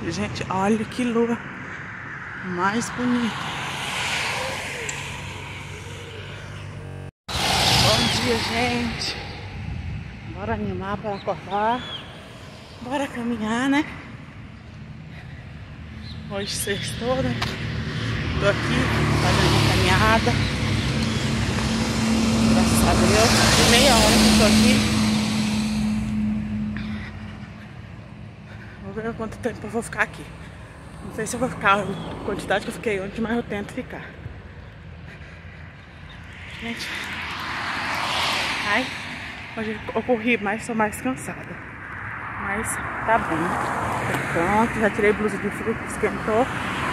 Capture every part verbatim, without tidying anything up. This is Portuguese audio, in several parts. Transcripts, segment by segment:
Gente, olha que lua mais bonita. Bom dia, gente. Bora animar para acordar. Bora caminhar, né? Hoje sextou, né? Tô aqui fazendo uma caminhada. Graças a Deus. De meia hora que eu tô aqui. Vou ver quanto tempo eu vou ficar aqui. Não sei se eu vou ficar a quantidade que eu fiquei ontem, mas eu tento ficar. Gente. Ai, hoje eu corri mais, sou mais cansada. Mas tá bom. Tô pronto, já tirei blusa de frio que esquentou.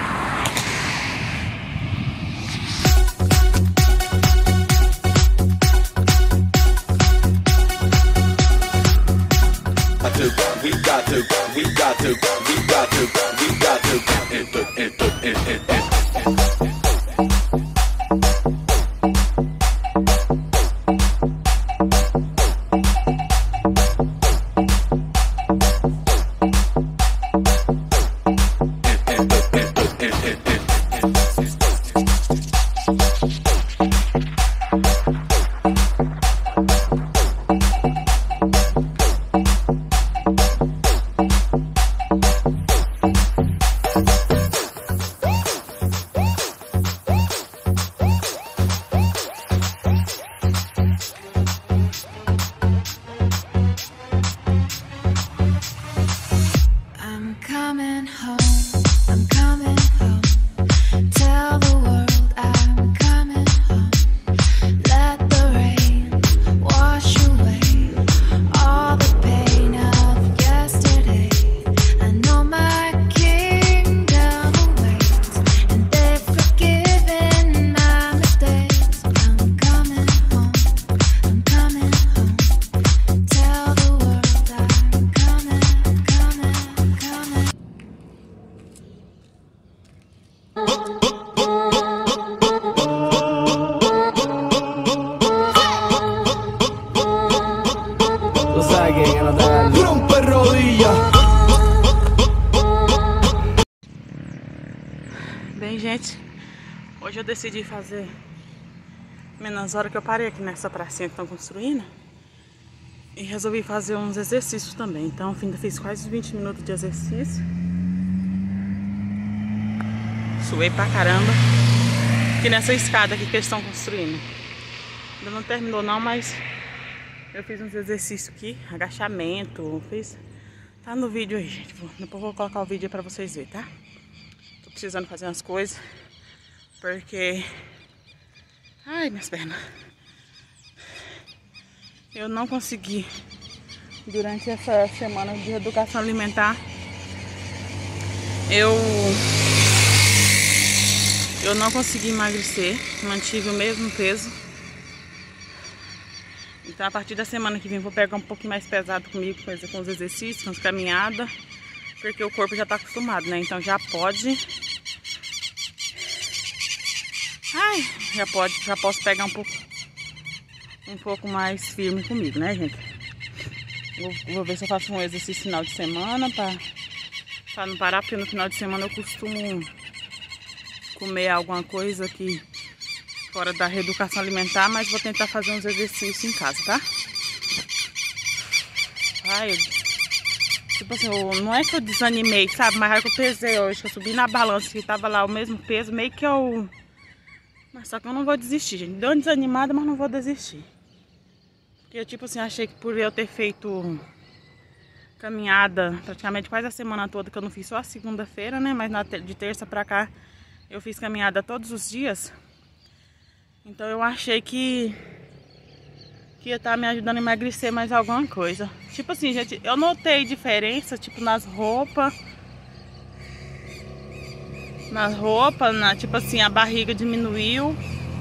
We got to, we got to, we got to, we got to, enter, enter, enter, enter. Bem, gente, hoje eu decidi fazer menos hora que eu parei aqui nessa pracinha que estão construindo e resolvi fazer uns exercícios também. Então, ainda fiz quase vinte minutos de exercício. Suei pra caramba aqui nessa escada aqui que eles estão construindo. Ainda não terminou não, mas eu fiz uns exercícios aqui, agachamento, fiz. Tá no vídeo aí, gente. Depois eu vou colocar o vídeo aí pra vocês verem, tá? Tô precisando fazer umas coisas, porque... Ai, minhas pernas. Eu não consegui, durante essa semana de educação alimentar, eu... Eu não consegui emagrecer, mantive o mesmo peso. Então a partir da semana que vem eu vou pegar um pouquinho mais pesado comigo, coisa com os exercícios, com as caminhadas, porque o corpo já tá acostumado, né? Então já pode... Ai, já pode, já posso pegar um pouco, um pouco mais firme comigo, né, gente? Vou, vou ver se eu faço um exercício final de semana pra, pra não parar, porque no final de semana eu costumo comer alguma coisa aqui fora da reeducação alimentar, mas vou tentar fazer uns exercícios em casa, tá? Ai, eu, tipo assim, eu, não é que eu desanimei, sabe? Mas é que eu pesei hoje, que eu subi na balança que tava lá o mesmo peso, meio que eu... Mas só que eu não vou desistir, gente. Deu uma desanimada, mas não vou desistir. Porque, tipo assim, achei que por eu ter feito caminhada praticamente quase a semana toda, que eu não fiz só a segunda-feira, né? Mas na, de terça pra cá eu fiz caminhada todos os dias. Então eu achei que, que ia estar me ajudando a emagrecer mais alguma coisa. Tipo assim, gente, eu notei diferença, tipo, nas roupas. Nas roupas, na, tipo assim, a barriga diminuiu.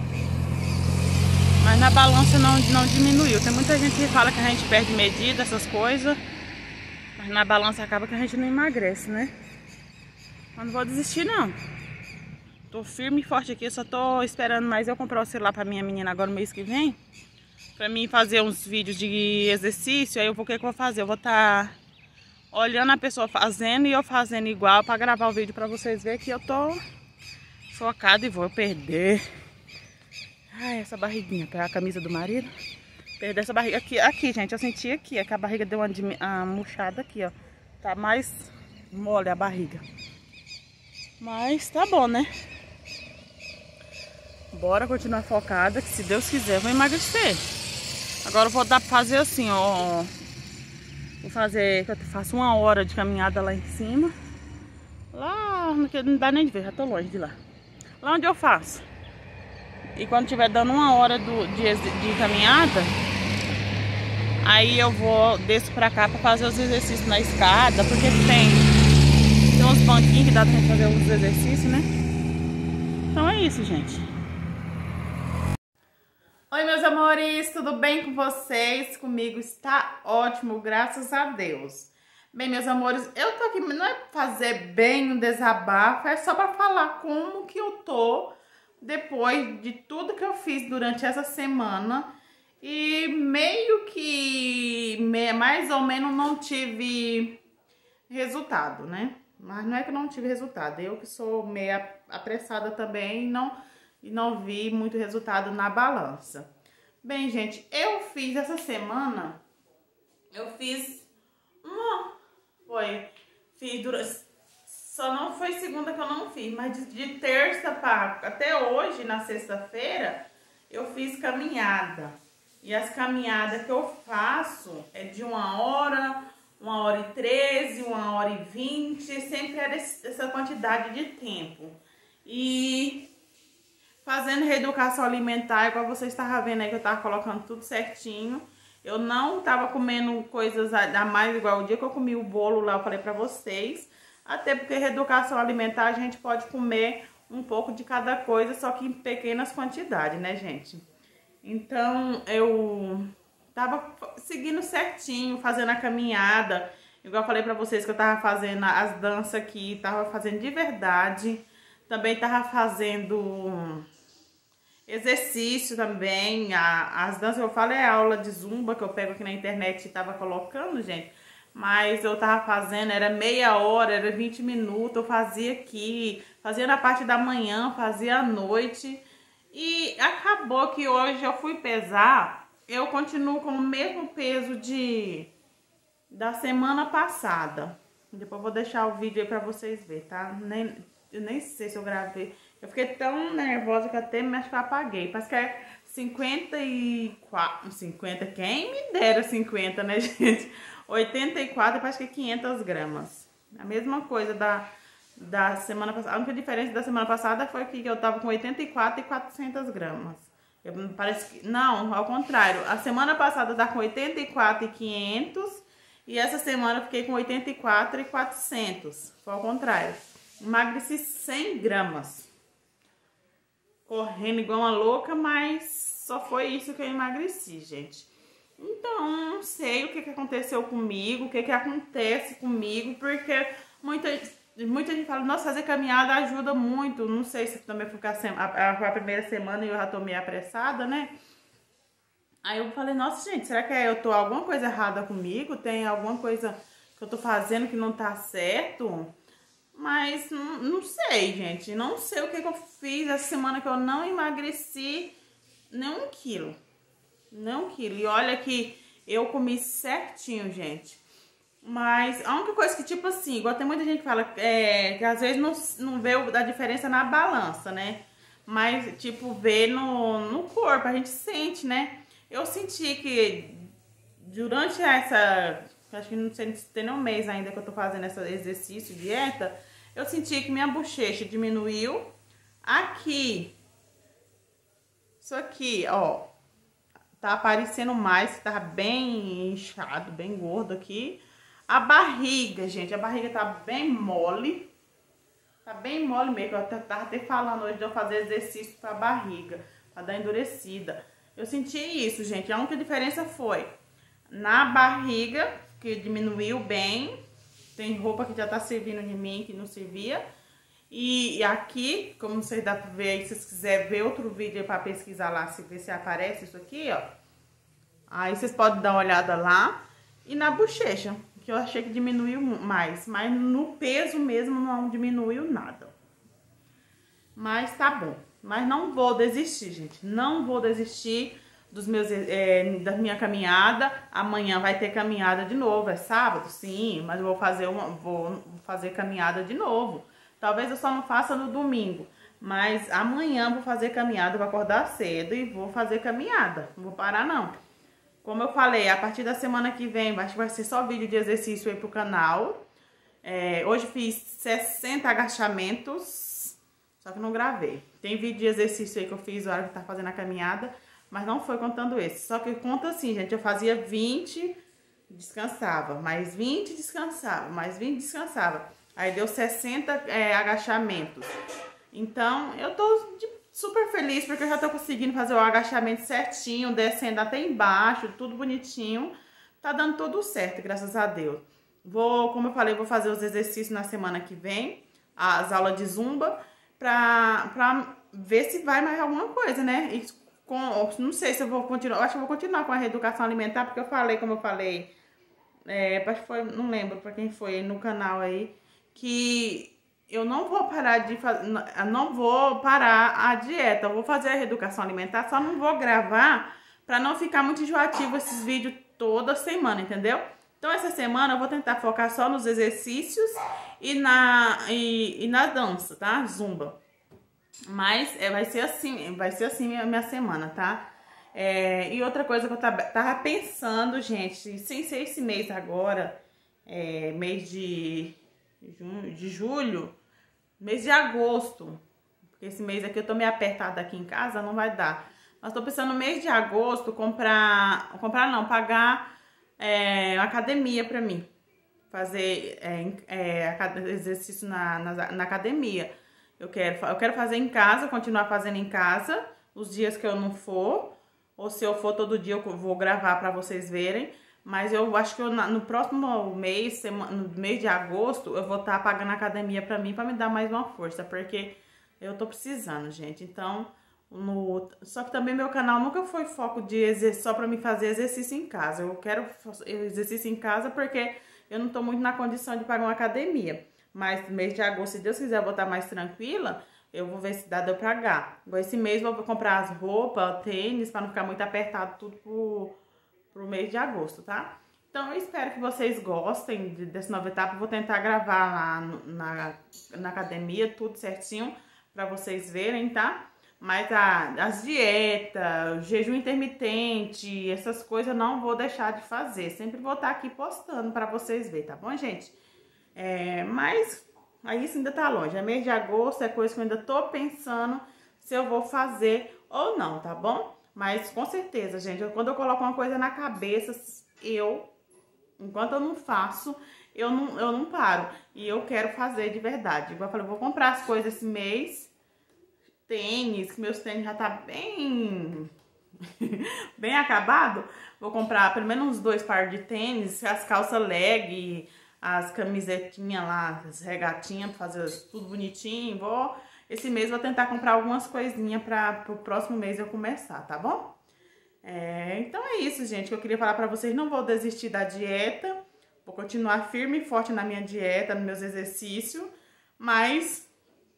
Mas na balança não, não diminuiu. Tem muita gente que fala que a gente perde medida, essas coisas. Mas na balança acaba que a gente não emagrece, né? Mas não vou desistir, não. Tô firme e forte aqui, eu só tô esperando mais eu comprar o celular pra minha menina agora no mês que vem. Pra mim fazer uns vídeos de exercício, aí eu vou, o que, que eu vou fazer? Eu vou estar olhando a pessoa fazendo e eu fazendo igual pra gravar o vídeo pra vocês verem que eu tô focada e vou perder. Ai, essa barriguinha, pegar a camisa do marido. Perder essa barriga aqui, aqui, gente, eu senti aqui, é que a barriga deu uma, uma murchada aqui, ó. Tá mais mole a barriga. Mas tá bom, né? Bora continuar focada, que se Deus quiser eu vou emagrecer. Agora eu vou dar pra fazer assim, ó. Vou fazer, eu faço uma hora de caminhada lá em cima. Lá, não dá nem de ver, já tô longe de lá. Lá onde eu faço. E quando tiver dando uma hora do, de, de caminhada, aí eu vou, desço pra cá pra fazer os exercícios na escada, porque tem, tem uns banquinhos que dá pra gente fazer os exercícios, né? Então é isso, gente. Oi, meus amores, tudo bem com vocês? Comigo está ótimo, graças a Deus. Bem, meus amores, eu tô aqui, não é fazer bem um desabafo, é só pra falar como que eu tô depois de tudo que eu fiz durante essa semana. E meio que, mais ou menos, não tive resultado, né? Mas não é que eu não tive resultado, eu que sou meio apressada também e não, e não vi muito resultado na balança. Bem, gente, eu fiz essa semana, eu fiz uma, foi, fiz durante... Só não foi segunda que eu não fiz, mas de, de terça para até hoje, na sexta-feira, eu fiz caminhada. E as caminhadas que eu faço é de uma hora, uma hora e treze, uma hora e vinte, sempre era essa quantidade de tempo. E fazendo reeducação alimentar, igual vocês estavam vendo aí que eu tava colocando tudo certinho. Eu não tava comendo coisas a mais, igual o dia que eu comi o bolo lá, eu falei pra vocês. Até porque reeducação alimentar a gente pode comer um pouco de cada coisa, só que em pequenas quantidades, né, gente? Então, eu tava seguindo certinho, fazendo a caminhada. Igual eu falei pra vocês que eu tava fazendo as danças aqui, tava fazendo de verdade. Também tava fazendo exercício também. As danças que eu falo é aula de zumba que eu pego aqui na internet e tava colocando, gente. Mas eu tava fazendo, era meia hora, era vinte minutos, eu fazia aqui, fazia na parte da manhã, fazia à noite. E acabou que hoje eu fui pesar, eu continuo com o mesmo peso de da semana passada. Depois eu vou deixar o vídeo aí pra vocês verem, tá? Nem, eu nem sei se eu gravei. Eu fiquei tão nervosa que até me acho que eu apaguei. Parece que é cinquenta e quatro, cinquenta, quem me dera cinquenta, né, gente? oitenta e quatro, parece que é quinhentas gramas. A mesma coisa da, da semana passada. A única diferença da semana passada foi que eu tava com oitenta e quatro e quatrocentas gramas. Eu, parece que, não, ao contrário. A semana passada eu tava com oitenta e quatro e quinhentos e essa semana eu fiquei com oitenta e quatro e quatrocentos. Foi ao contrário. Emagreci cem gramas. Correndo igual uma louca, mas só foi isso que eu emagreci, gente. Então, não sei o que, que aconteceu comigo, o que, que acontece comigo, porque muita, muita gente fala, nossa, fazer caminhada ajuda muito. Não sei se também foi a, a, a primeira semana e eu já tô meio apressada, né? Aí eu falei, nossa, gente, será que eu tô alguma coisa errada comigo? Tem alguma coisa que eu tô fazendo que não tá certo? Mas não, não sei, gente, não sei o que, que eu fiz essa semana que eu não emagreci nem um quilo. Não quilo. E olha que eu comi certinho, gente. Mas a única coisa que, tipo assim, igual tem muita gente que fala é, que às vezes não, não vê a diferença na balança, né? Mas, tipo, vê no, no corpo, a gente sente, né? Eu senti que durante essa... Acho que não sei se tem um mês ainda que eu tô fazendo esse exercício, dieta. Eu senti que minha bochecha diminuiu. Aqui. Isso aqui, ó. Tá aparecendo mais, tá bem inchado, bem gordo aqui. A barriga, gente, a barriga tá bem mole. Tá bem mole mesmo. Eu tava até falando hoje de eu fazer exercício pra barriga, pra dar endurecida. Eu senti isso, gente. A única diferença foi na barriga, que diminuiu bem. Tem roupa que já tá servindo de mim, que não servia. E aqui, como vocês dá pra ver aí, se vocês quiserem ver outro vídeo pra pesquisar lá, se ver se aparece isso aqui, ó. Aí vocês podem dar uma olhada lá. E na bochecha, que eu achei que diminuiu mais, mas no peso mesmo não diminuiu nada. Mas tá bom, mas não vou desistir, gente, não vou desistir dos meus, é, da minha caminhada. Amanhã vai ter caminhada de novo, é sábado, sim, mas eu vou fazer uma, vou fazer caminhada de novo. Talvez eu só não faça no domingo, mas amanhã vou fazer caminhada, vou acordar cedo e vou fazer caminhada, não vou parar não. Como eu falei, a partir da semana que vem, acho que vai ser só vídeo de exercício aí pro canal. É, hoje fiz sessenta agachamentos, só que não gravei. Tem vídeo de exercício aí que eu fiz na hora que tá fazendo a caminhada, mas não foi contando esse. Só que conta assim, gente, eu fazia vinte, descansava, mais vinte, descansava, mais vinte, descansava. Aí deu sessenta é, agachamentos. Então, eu tô de, super feliz porque eu já tô conseguindo fazer o agachamento certinho, descendo até embaixo, tudo bonitinho. Tá dando tudo certo, graças a Deus. Vou, como eu falei, vou fazer os exercícios na semana que vem, as aulas de zumba, pra, pra ver se vai mais alguma coisa, né? E com, não sei se eu vou continuar, acho que eu vou continuar com a reeducação alimentar, porque eu falei, como eu falei, é, acho que foi, não lembro pra quem foi no canal aí, que eu não vou parar de fazer, não vou parar a dieta, eu vou fazer a reeducação alimentar, só não vou gravar pra não ficar muito enjoativo esses vídeos toda semana, entendeu? Então essa semana eu vou tentar focar só nos exercícios e na, e, e na dança, tá? Zumba. Mas é, vai ser assim, vai ser assim a minha semana, tá? É, e outra coisa que eu tava, tava pensando, gente, sem ser esse mês agora, é, mês de, junho, de julho, mês de agosto, porque esse mês aqui eu tô meio apertada aqui em casa, não vai dar. Mas tô pensando no mês de agosto comprar, comprar não, pagar é, uma academia pra mim, fazer é, é, exercício na, na, na academia. Eu quero, eu quero fazer em casa, continuar fazendo em casa, os dias que eu não for, ou se eu for todo dia eu vou gravar pra vocês verem. Mas eu acho que eu, no próximo mês, semana, no mês de agosto, eu vou estar pagando a academia pra mim, pra me dar mais uma força, porque eu tô precisando, gente. Então, no, só que também meu canal nunca foi foco de exercício, só pra me fazer exercício em casa. Eu quero exercício em casa porque eu não tô muito na condição de pagar uma academia. Mas no mês de agosto, se Deus quiser, eu vou estar mais tranquila, eu vou ver se dá deu pra H. Esse mês eu vou comprar as roupas, tênis, pra não ficar muito apertado tudo pro, pro mês de agosto, tá? Então eu espero que vocês gostem dessa nova etapa. Eu vou tentar gravar lá no, na, na academia, tudo certinho, pra vocês verem, tá? Mas a, as dietas, jejum intermitente, essas coisas eu não vou deixar de fazer. Sempre vou estar aqui postando pra vocês verem, tá bom, gente? É, mas aí isso ainda tá longe, é mês de agosto, é coisa que eu ainda tô pensando se eu vou fazer ou não, tá bom? Mas com certeza, gente, eu, quando eu coloco uma coisa na cabeça, eu, enquanto eu não faço, eu não, eu não paro. E eu quero fazer de verdade. Igual eu falei, eu vou comprar as coisas esse mês, tênis, que meus tênis já tá bem... bem acabado. Vou comprar pelo menos uns dois pares de tênis, as calças leg, as camisetinhas lá, as regatinhas, pra fazer tudo bonitinho. Vou, esse mês vou tentar comprar algumas coisinhas para o próximo mês eu começar, tá bom? É, então é isso, gente, que eu queria falar pra vocês. Não vou desistir da dieta, vou continuar firme e forte na minha dieta, nos meus exercícios, mas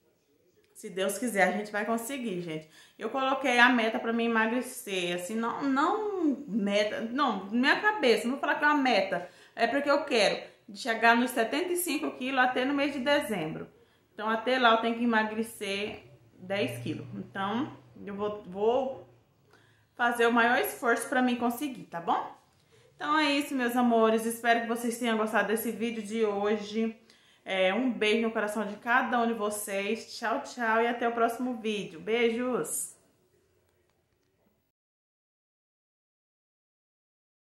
se Deus quiser a gente vai conseguir, gente. Eu coloquei a meta pra mim emagrecer, assim, não, não meta, não, minha cabeça, não vou falar que é uma meta, é porque eu quero de chegar nos setenta e cinco quilos até no mês de dezembro. Então, até lá eu tenho que emagrecer dez quilos. Então, eu vou, vou fazer o maior esforço pra mim conseguir, tá bom? Então, é isso, meus amores. Espero que vocês tenham gostado desse vídeo de hoje. É, um beijo no coração de cada um de vocês. Tchau, tchau e até o próximo vídeo. Beijos!